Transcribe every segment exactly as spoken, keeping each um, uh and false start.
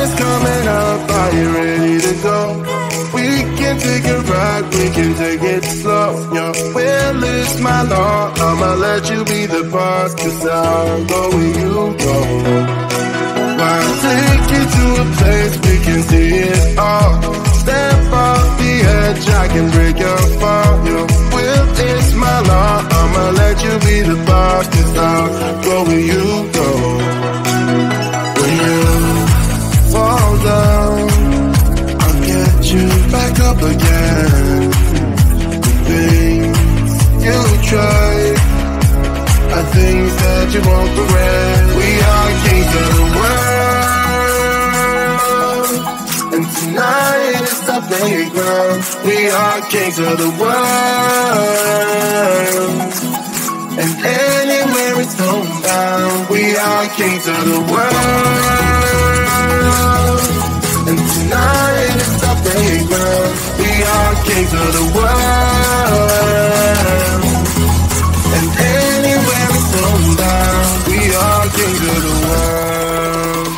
is coming up, are you ready to go? We can take it right, we can take it slow. Your will is my law, I'ma let you be the boss, cause I'll go where you go. I'll take you to a place we can see it all. Step off the edge, I can break your fall. Your will is my law, I'ma let you be the boss, cause I'll go where you go. When you fall down, I'll get you back up again. Things you try are things that you won't regret. We are kings of the world, and tonight is the playground. We are kings of the world, and anywhere it's homebound. We are kings of the world, and tonight is the playground. We are kings of the world, and anywhere it's homebound. We are kings of the world.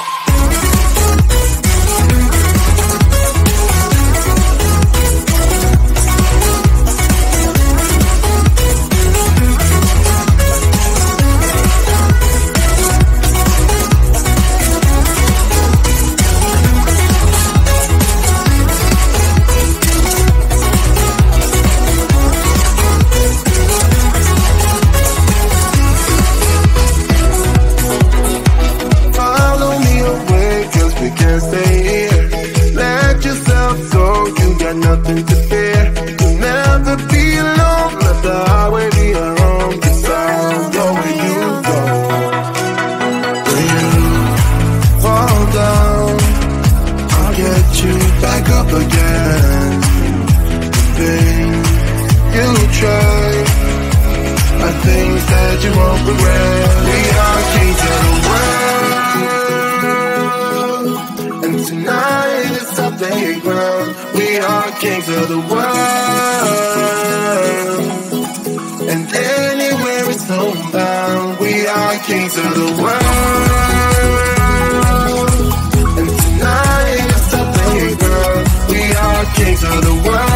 Nothing to fear. You'll never be alone. Let the highway be your home, cause I'll go where you go. When you fall down, I'll get you back up again. Things you try are things that you won't regret. We are kings of the world, and tonight is our playground. We are kings of the world, and anywhere it's homebound. We are kings of the world, and tonight is the playground. We are kings of the world.